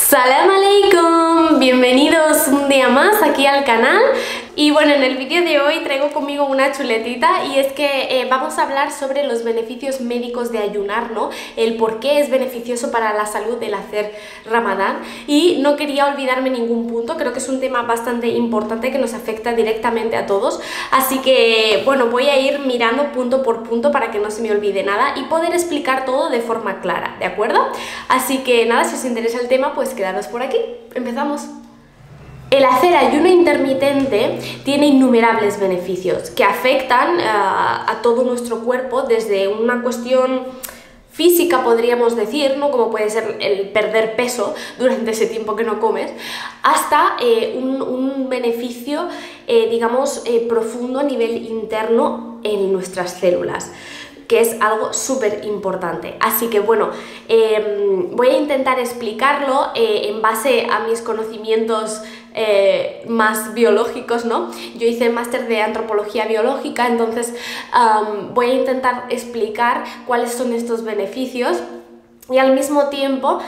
Salam aleikum, bienvenidos un día más aquí al canal. Y bueno, en el vídeo de hoy traigo conmigo una chuletita y es que vamos a hablar sobre los beneficios médicos de ayunar, ¿no? El por qué es beneficioso para la salud el hacer Ramadán. Y no quería olvidarme ningún punto, creo que es un tema bastante importante que nos afecta directamente a todos. Así que bueno, voy a ir mirando punto por punto para que no se me olvide nada y poder explicar todo de forma clara, ¿de acuerdo? Así que nada, si os interesa el tema, pues quedaros por aquí. Empezamos. El hacer ayuno intermitente tiene innumerables beneficios que afectan a todo nuestro cuerpo, desde una cuestión física, podríamos decir, ¿no? Como puede ser el perder peso durante ese tiempo que no comes, hasta un beneficio, digamos, profundo a nivel interno en nuestras células, que es algo súper importante. Así que bueno, voy a intentar explicarlo en base a mis conocimientos más biológicos, ¿no? Yo hice máster de antropología biológica, entonces voy a intentar explicar cuáles son estos beneficios y al mismo tiempo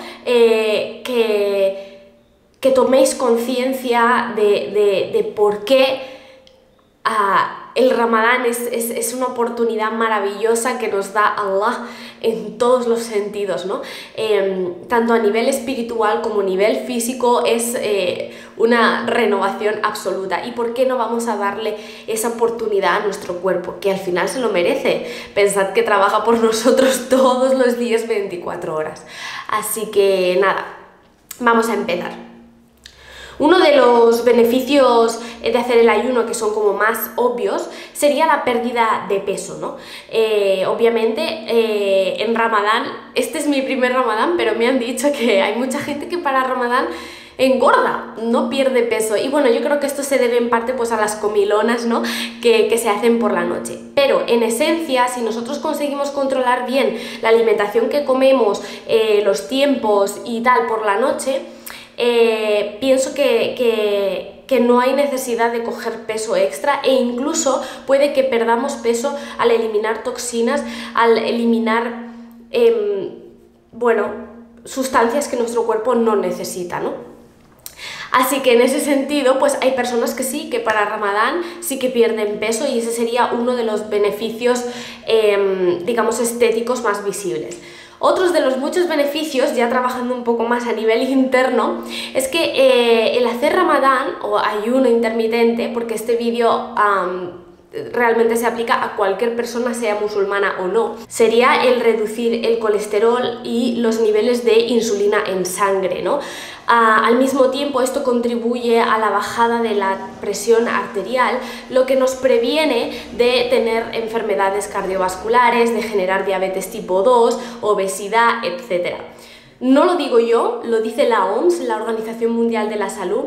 que toméis conciencia de por qué el Ramadán es una oportunidad maravillosa que nos da Allah en todos los sentidos, ¿no? Tanto a nivel espiritual como a nivel físico es una renovación absoluta. ¿Y por qué no vamos a darle esa oportunidad a nuestro cuerpo? Que al final se lo merece. Pensad que trabaja por nosotros todos los días 24 horas. Así que nada, vamos a empezar. Uno de los beneficios de hacer el ayuno, que son como más obvios, sería la pérdida de peso, ¿no? Obviamente en Ramadán, este es mi primer Ramadán, pero me han dicho que hay mucha gente que para Ramadán engorda, no pierde peso. Y bueno, yo creo que esto se debe en parte pues a las comilonas, ¿no? que se hacen por la noche. Pero en esencia, si nosotros conseguimos controlar bien la alimentación que comemos, los tiempos y tal por la noche, pienso que no hay necesidad de coger peso extra, e incluso puede que perdamos peso al eliminar toxinas, al eliminar bueno, sustancias que nuestro cuerpo no necesita, ¿no? Así que en ese sentido, pues hay personas que sí, que para Ramadán sí que pierden peso, y ese sería uno de los beneficios, digamos, estéticos más visibles. Otros de los muchos beneficios, ya trabajando un poco más a nivel interno, es que el hacer Ramadán o ayuno intermitente, porque este vídeo realmente se aplica a cualquier persona, sea musulmana o no, sería el reducir el colesterol y los niveles de insulina en sangre, ¿no? Al mismo tiempo, esto contribuye a la bajada de la presión arterial, lo que nos previene de tener enfermedades cardiovasculares, de generar diabetes tipo 2, obesidad, etc. No lo digo yo, lo dice la OMS, la Organización Mundial de la Salud,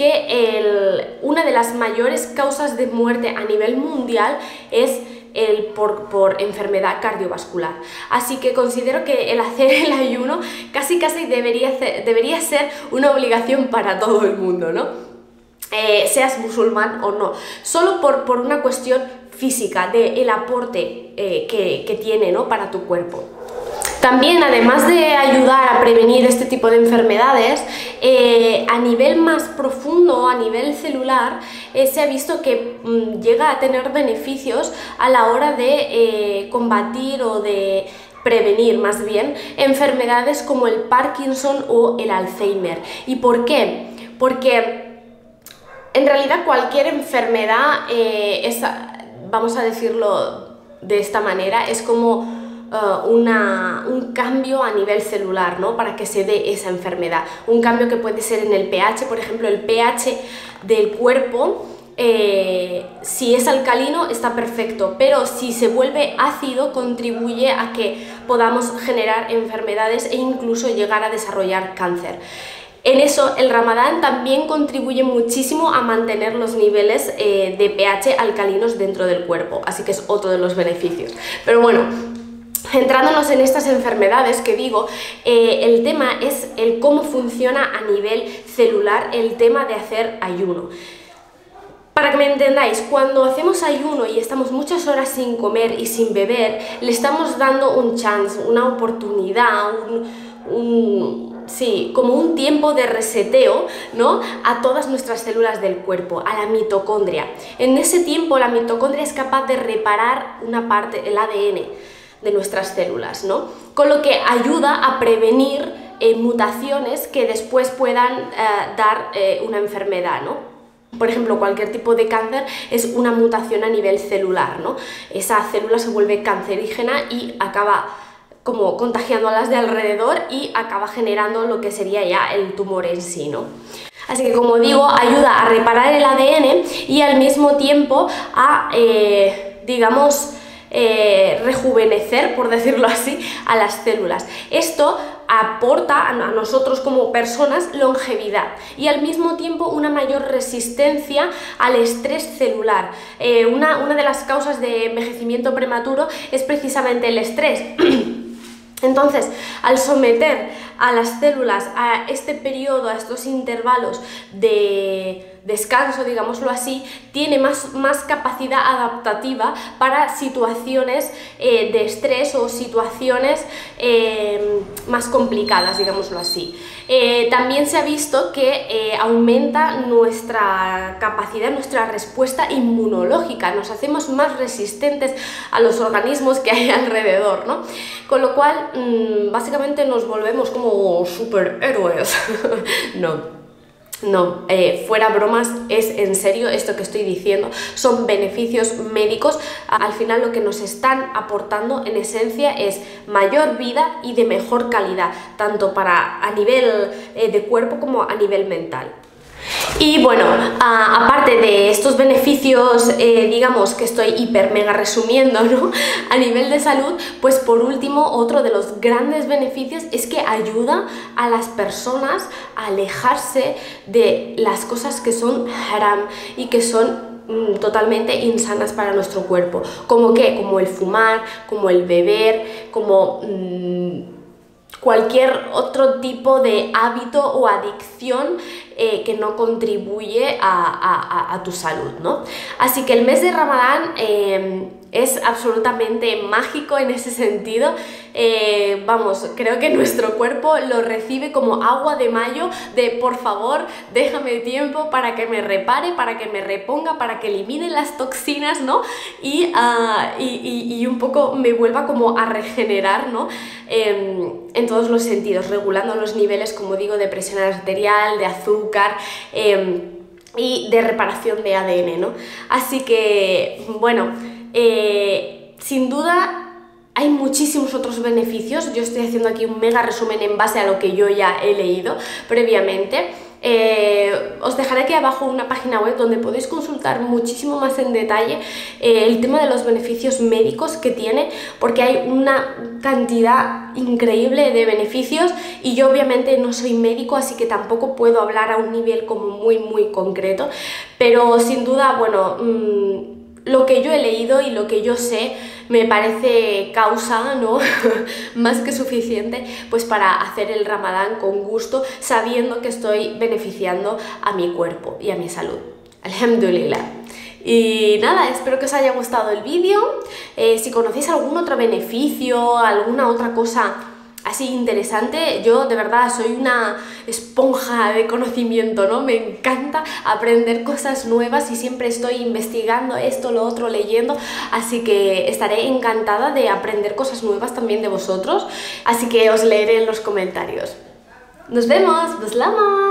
que una de las mayores causas de muerte a nivel mundial es por enfermedad cardiovascular. Así que considero que el hacer el ayuno casi debería ser una obligación para todo el mundo, ¿no? Seas musulmán o no, solo por una cuestión física del aporte que tiene, ¿no? Para tu cuerpo. También, además de ayudar a prevenir este tipo de enfermedades, a nivel más profundo, a nivel celular, se ha visto que llega a tener beneficios a la hora de combatir o de prevenir, más bien, enfermedades como el Parkinson o el Alzheimer. ¿Y por qué? Porque en realidad cualquier enfermedad vamos a decirlo de esta manera, es como un cambio a nivel celular, ¿no? Para que se dé esa enfermedad. Un cambio que puede ser en el pH, por ejemplo, el pH del cuerpo, si es alcalino está perfecto, pero si se vuelve ácido contribuye a que podamos generar enfermedades e incluso llegar a desarrollar cáncer. En eso el Ramadán también contribuye muchísimo a mantener los niveles de pH alcalinos dentro del cuerpo, así que es otro de los beneficios. Pero bueno, centrándonos en estas enfermedades que digo, el tema es el cómo funciona a nivel celular el tema de hacer ayuno. Para que me entendáis, cuando hacemos ayuno y estamos muchas horas sin comer y sin beber, le estamos dando un chance, una oportunidad, sí, como un tiempo de reseteo, ¿no?, a todas nuestras células del cuerpo, a la mitocondria. En ese tiempo la mitocondria es capaz de reparar una parte, el ADN de nuestras células, ¿no?, con lo que ayuda a prevenir mutaciones que después puedan dar una enfermedad, ¿no? Por ejemplo, cualquier tipo de cáncer es una mutación a nivel celular, ¿no? Esa célula se vuelve cancerígena y acaba como contagiando a las de alrededor y acaba generando lo que sería ya el tumor en sí, ¿no? Así que, como digo, ayuda a reparar el ADN y al mismo tiempo a, digamos, rejuvenecer, por decirlo así, a las células. Esto aporta a nosotros como personas longevidad y al mismo tiempo una mayor resistencia al estrés celular. Una de las causas de envejecimiento prematuro es precisamente el estrés. Entonces, al someter a las células a este periodo, a estos intervalos de descanso, digámoslo así, tiene más capacidad adaptativa para situaciones de estrés o situaciones más complicadas, digámoslo así. También se ha visto que aumenta nuestra capacidad, nuestra respuesta inmunológica, nos hacemos más resistentes a los organismos que hay alrededor, ¿no? Con lo cual, básicamente nos volvemos como superhéroes. No, fuera bromas, es en serio esto que estoy diciendo, son beneficios médicos. Al final lo que nos están aportando en esencia es mayor vida y de mejor calidad, tanto a nivel de cuerpo como a nivel mental. Y bueno, aparte de estos beneficios, digamos que estoy hiper mega resumiendo, ¿no?, a nivel de salud, pues por último, otro de los grandes beneficios es que ayuda a las personas a alejarse de las cosas que son haram y que son totalmente insanas para nuestro cuerpo, como el fumar, como el beber, como cualquier otro tipo de hábito o adicción que no contribuye a tu salud, ¿no? Así que el mes de Ramadán es absolutamente mágico en ese sentido. Vamos, creo que nuestro cuerpo lo recibe como agua de mayo, de por favor, déjame tiempo para que me repare, para que me reponga, para que elimine las toxinas, ¿no? Y un poco me vuelva como a regenerar, ¿no? En todos los sentidos, regulando los niveles, como digo, de presión arterial, de azúcar, y de reparación de ADN, ¿no? Así que, bueno, sin duda hay muchísimos otros beneficios. Yo estoy haciendo aquí un mega resumen en base a lo que yo ya he leído previamente. Os dejaré aquí abajo una página web donde podéis consultar muchísimo más en detalle el tema de los beneficios médicos que tiene, porque hay una cantidad increíble de beneficios y yo obviamente no soy médico, así que tampoco puedo hablar a un nivel como muy concreto, pero sin duda, bueno, lo que yo he leído y lo que yo sé me parece causa, ¿no? más que suficiente pues para hacer el Ramadán con gusto, sabiendo que estoy beneficiando a mi cuerpo y a mi salud. Alhamdulillah. Y nada, espero que os haya gustado el vídeo. Si conocéis algún otro beneficio, alguna otra cosa así interesante, yo de verdad soy una esponja de conocimiento, ¿no? Me encanta aprender cosas nuevas y siempre estoy investigando esto, lo otro, leyendo, así que estaré encantada de aprender cosas nuevas también de vosotros, así que os leeré en los comentarios. ¡Nos vemos! ¡Bislama!